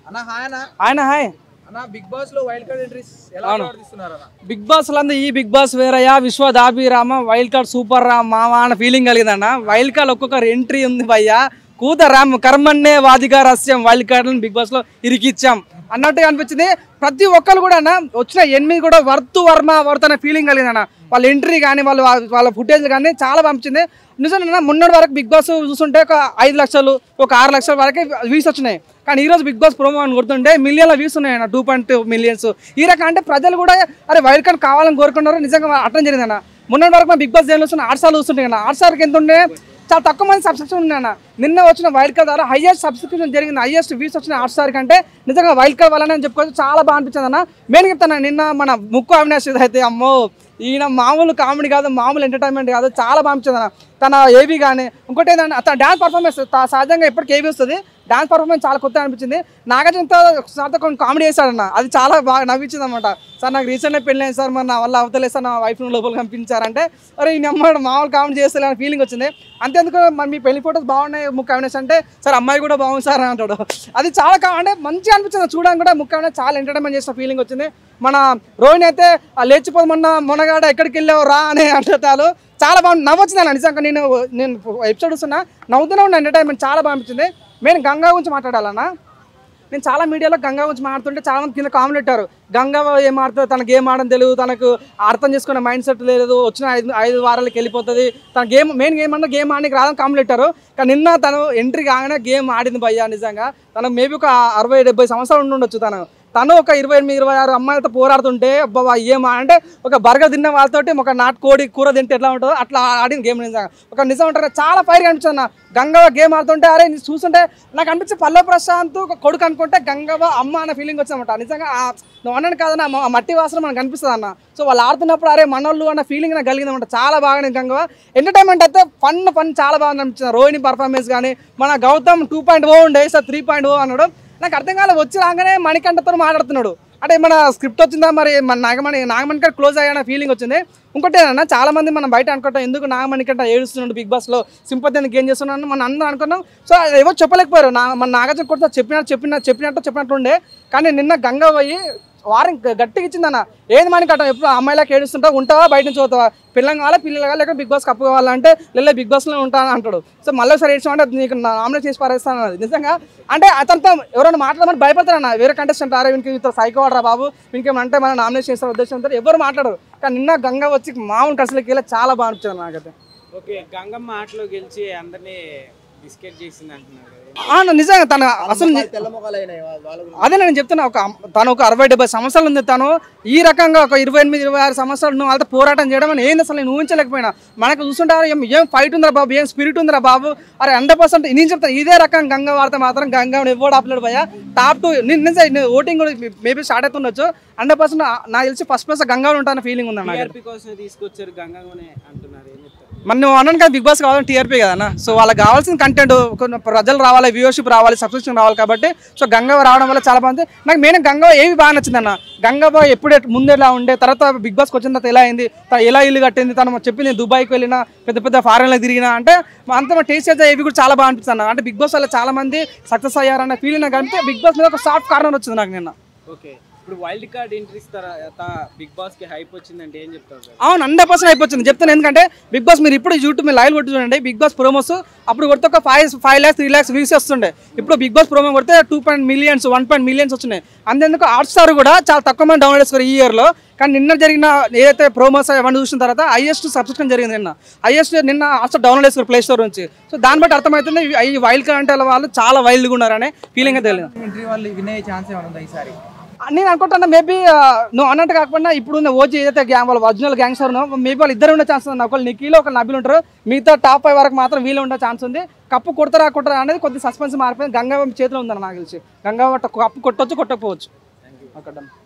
అన్న హాయ్ అన్న. ఆయన హాయ్ అన్న బిగ్ బాస్ లో వైల్డ్ కార్డ్ ఎంట్రీస్ ఎలా ప్రవర్తిస్తున్నారు అన్న? బిగ్ బాస్ లందు ఈ బిగ్ బాస్ వేరయ్యా విశ్వదాభిరామ వైల్డ్ కార్డ్ సూపర్ రా మావా అన్న ఫీలింగ్ కలిగిందన్న. వైల్డ్ కార్డ్ ఒక్కొక్కరు ఎంట్రీ ఉంది భయ్యా. కూత రామ్ కర్మన్నే వాదిగా రహస్యం వైల్డ్ కార్డ్ బిగ్ బాస్ లో ఇరికిచ్చాం అన్నట్టుగా అనిపించింది. ప్రతి ఒక్కరు కూడా అన్న వచ్చిన 8 కూడా వర్త్ అనే ఫీలింగ్ కలిగిందన్న. వాళ్ళ ఎంట్రీ కానీ వాళ్ళ ఫుటేజ్ కానీ చాలా పంపించింది. నిజంగా మొన్నటి వరకు బిగ్ బాస్ చూస్తుంటే ఒక 5 లక్షలు ఒక 6 లక్షల వరకే వ్యూస్ వచ్చినాయి. కానీ ఈరోజు బిగ్ బాస్ ప్రోమో అని కొడుతుంటే మిలియన్ల వ్యూస్ ఉన్నాయి అన్న. 2.2 మిలియన్స్. ఈ రకం అంటే ప్రజలు కూడా అరే వైల్డ్ కార్డ్ కావాలని కోరుకున్నారు. నిజంగా అటెండ్ జరిగిందన్న. మొన్నటి వరకు బిగ్ బాస్ ఏం చూస్తున్నా 6 సార్లు చూస్తుంటే అన్న. 6 సార్కి ఎంత ఉండే చాలా తక్కువ మంది సబ్స్క్రిప్షన్ ఉన్నాయన్న. నిన్న వచ్చిన వైల్డ్ కార్డ్ ద్వారా హైయెస్ట్ సబ్స్క్రిప్షన్ జరిగింది. హైయెస్ట్ వ్యూస్ వచ్చిన 6 సార్ కంటే నిజంగా వైల్డ్ కార్డ్ వల్లనే అని చెప్పుకోవచ్చు. చాలా బాగా అనిపించింది అన్న. నేను చెప్తాను నిన్న మన ముక్కు అవినాష్ అయితే అమ్మో ఈయన మామూలు కామెడీ కాదు, మామూలు ఎంటర్టైన్మెంట్ కాదు, చాలా బాగా అనిపించింది అన్న. తన ఏబీ కానీ ఇంకోటి ఏంటంటే తన డ్యాన్స్ పర్ఫార్మెన్స్ సహజంగా ఎప్పటికీ ఏబీ వస్తుంది. డాన్స్ పర్ఫార్మెన్స్ చాలా కొత్తగా అనిపించింది. నాగార్జునతో సార్తో కొన్ని కామెడీ చేశాడన్న. అది చాలా బాగా నవ్వించింది అనమాట. సార్ నాకు రీసెంట్గా పెళ్ళైంది సార్, మరి నా వల్ల అవతలేదు సార్, నా వైఫ్ను లోపల పంపించారంటే అరే ఈ అమ్మాయి మామూలు కామెడీ చేస్తే అనే ఫీలింగ్ వచ్చింది. అంతేందుకు మరి మీ పెళ్లి ఫోటోస్ బాగున్నాయి ముక్కు అవినాష్ అంటే సార్ అమ్మాయి కూడా బాగుంది సార్ అని అంటాడు. అది చాలా అంటే మంచిగా అనిపించింది చూడడానికి కూడా. ముక్కు అవినాష్ చాలా ఎంటర్టైన్మెంట్ చేసిన ఫీలింగ్ వచ్చింది. మన రోహిణి అయితే లేచిపోదు మొన్నగాడ ఎక్కడికి వెళ్ళావు రా అని అంటారు. చాలా బాగా నవ్వొచ్చింది అన్న. నిజంగా నేను ఎపిసోడ్ చూస్తున్నా నవ్వుతూనే ఉన్న. ఎంటర్టైన్మెంట్ చాలా బాగా అనిపించింది. నేను గంగా గురించి మాట్లాడాలన్నా. నేను చాలా మీడియాలో గంగా గురించి మాట్లాడుతుంటే చాలా మంది కింద కామెంట్ పెట్టారు, గంగా ఏం ఆడుతుంది, తనకు గేమ్ ఆడడం తెలియదు, తనకు అర్థం చేసుకునే మైండ్ సెట్ లేదు, వచ్చిన 5 వారాలకి వెళ్ళిపోతుంది, తన మెయిన్ గేమ్ అంటే గేమ్ ఆడడానికి రాదని కామెంట్ పెట్టారు. కానీ నిన్న తను ఎంట్రీ కాగానే గేమ్ ఆడింది భయ్యా. నిజంగా తనకు మేబీ ఒక 60-70 సంవత్సరాలు ఉండొచ్చు. తను ఒక 28-26 అమ్మాయిలతో పోరాడుతుంటే అబ్బా ఏం అంటే ఒక బర్గర్ తిన్న వాళ్ళతోటి ఒక నాటుకోడి కూర తింటే ఎట్లా ఉంటుందో అట్లా ఆడిన గేమ్. నిజంగా ఒక నిజం ఉంటారు చాలా ఫైర్గా అనిపించింది అన్న. గంగవ్వ గేమ్ ఆడుతుంటే అరే చూస్తుంటే నాకు అనిపించి పల్లవి ప్రశాంత్ ఒక కొడుకు అనుకుంటే గంగవ్వ అమ్మ అనే ఫీలింగ్ వచ్చిందన్నమాట. నిజంగా నువ్వు అన్నాను కాదన్న మట్టి వాసన మనకు కనిపిస్తుంది అన్న. సో వాళ్ళు ఆడుతున్నప్పుడు అరే మనోళ్ళు అన్న ఫీలింగ్ నాకు కలిగిందన్నమాట. చాలా బాగా గంగవ్వ ఎంటర్టైన్మెంట్ అయితే ఫన్ చాలా బాగా అనిపించింది. రోహిణి పర్ఫార్మెన్స్ కానీ మన గౌతమ్ 2.0 ఉండే సార్ 3.0 అన్నాడు. నాకు అర్థం కాలేదు. వచ్చి రాగానే మణికంఠతో మాట్లాడుతున్నాడు. అంటే మన స్క్రిప్ట్ వచ్చిందా మరి మన నాగమణికంట క్లోజ్ అయ్యాన ఫీలింగ్ వచ్చింది. ఇంకోటి ఏంటన్నా చాలా మంది మనం బయట అనుకుంటాం ఎందుకు నాగమణికంట ఏడుస్తున్నాడు బిగ్ బాస్లో సింపతి గేమ్ చేస్తున్నాను మనం అందరూ అనుకున్నాం. సో అది ఎవరు చెప్పలేకపోయారు. మన నాగార్జున కొడుతా చెప్పినట్టు ఉండే. కానీ నిన్న గంగా పోయి వారం గట్టిగా ఇచ్చిందన్న. ఏది మణికంట ఎప్పుడు అమ్మాయిలకు ఏడుస్తుంటావు ఉంటావా బయట నుంచి పోతావా, పిల్లలు కావాలా పిల్లలు కావాలి లేకపోతే బిగ్ బాస్ కప్పు కావాలంటే బిగ్ బాస్లో ఉంటాను అంటాడు. సో మళ్ళీ సార్ ఏడ్చామంటే నీకు నామినేట్ చేసి పారేస్తాను అది. నిజంగా అంటే అతనితో ఎవరైనా మాట్లాడమని భయపడతారన్న. వేరే కంటెస్టెంట్ ఆరే వీనికి ఇంత సైకో వాడరా బాబు వీనికేమంటే మనం నామినేట్ చేసిన ఉద్దేశంతో ఎవరు మాట్లాడరు. కానీ నిన్న గంగ వచ్చి మామూలు ఖర్చులకి వెళ్ళి చాలా బాగా అనిపించింది నాకైతే. ఓకే, గంగమ్మ ఆటలో గెలిచి అందరినీ బిస్కెట్ చేసింది అంటున్నారు. నిజంగా తన అసలు అదే నేను చెప్తున్నా. తను ఒక 60-70 సంవత్సరాలు ఉంది. తను ఈ రకంగా ఒక 28-26 సంవత్సరాలు వాళ్ళతో పోరాటం చేయడం అని ఏంది అసలు నేను ఊహించలేకపోయినా. మనకు చూస్తుంటారు ఏం ఫైట్ ఉందిరా బాబు, ఏం స్పిరిట్ ఉందిరా బాబు. అరే 100% నేను చెప్తాను ఇదే రకం గంగ వాడితే మాత్రం గంగ ఎవరు ఆపలేడు భయ్యా. టాప్ 2 నిజం ఓటింగ్ కూడా మేబీ స్టార్ట్ అవుతుండొచ్చు. 100% నాకు తెలిసి ఫస్ట్ ప్లేస్ గంగా ఉంటాన ఫీలింగ్ ఉంది నాకు. తీసుకొచ్చారు గంగనే అంటున్నారు. ఏం చెప్తారు? మరి నువ్వు అన్నాను కదా బిగ్ బాస్ కావాలని టీఆర్పీ కదన్నా. సో వాళ్ళకి కావాల్సిన కంటెంట్ ప్రజలు రావాలి, వ్యూవర్షిప్ రావాలి, సబ్స్క్రిప్షన్ రావాలి. కాబట్టి సో గంగవ్వ రావడం వల్ల చాలా బాగుంది. నాకు మెయిన్ గంగవ్వ ఏవి బాగా నచ్చిందన్న. గంగవ్వ ఎప్పుడు ముందు ఎలా ఉండే, తర్వాత బిగ్ బాస్కి వచ్చిన తర్వాత ఎలా అయింది, ఎలా ఇల్లు కట్టింది, తను చెప్పింది దుబాయ్కి వెళ్ళినా పెద్ద ఫారెన్లో తిరిగినా అంటే అంత టేస్ట్ అయితే ఏవి కూడా చాలా బాగా అనిపిస్తుంది. అంటే బిగ్ బాస్ వల్ల చాలా మంది సక్సెస్ అయ్యారన్న ఫీలింగ్ నాకు అంటే బిగ్ బాస్ మీద ఒక సాఫ్ట్ కార్నర్ వచ్చింది నాకు నిన్న. ఓకే, ఇప్పుడు వైల్డ్ కార్డ్ ఎంట్రీస్ తర్వాత బిగ్ బాస్ కి హైప్ వచ్చిందంటే ఏం చెప్తారు? అవును 100% హైప్ వచ్చింది చెప్తాను. ఎందుకంటే బిగ్ బాస్ మీరు ఇప్పుడు యూట్యూబ్ మీద లైవ్ కొట్టి చూడండి. బిగ్ బాస్ ప్రోమోస్ అప్పుడు కొడితే ఒక 5 lakhs 3 lakhs వ్యూస్ వస్తుండే. ఇప్పుడు బిగ్ బాస్ ప్రోమో కొడితే 2 మిలియన్స్ 1 మిలియన్స్ వచ్చినాయి. అంతేందుకు హాట్స్టార్ కూడా చాలా తక్కువ మంది డౌన్లోడ్ చేసుకోరు ఈ ఇయర్లో. కానీ నిన్న జరిగిన ఏదైతే ప్రోమోస్ అవన్నీ చూసిన తర్వాత హైయెస్ట్ సబ్స్క్రిప్షన్ జరిగింది నిన్న. నిన్న హాట్స్టార్ డౌన్లోడ్ చేసుకోరు ప్లే స్టోర్ నుంచి. సో దాన్ని బట్టి అర్థమవుతుంది ఈ వైల్డ్ కార్డ్ అంటే వాళ్ళు చాలా వైల్డ్గా ఉన్నారనే ఫీలింగ్ అయితే తెలియదు. నేను అనుకుంటున్నా మేబీ నువ్వు అన్నట్టు కాకుండా ఇప్పుడు ఓజీ ఏదైతే గ్యాంగ్ వాళ్ళు ఒరిజినల్ గ్యాంగ్స్టర్ మేబీ వాళ్ళు ఇద్దరు ఉండే ఛాన్స్ ఉంది. ఒకళ్ళు నిఖిల్ ఒక నబిల్ ఉంటారు. మిగతా టాప్ 5 వరకు మాత్రం వీళ్ళు ఉండే ఛాన్స్ ఉంది. కప్పు కొడతారా అనేది కొద్ది సస్పెన్స్ మారిపోయింది. గంగవ్వ చేతిలో ఉందన్న నాకు తెలిసి. గంగవ్వ కప్పు కొట్టొచ్చు కొట్టకపోవచ్చు.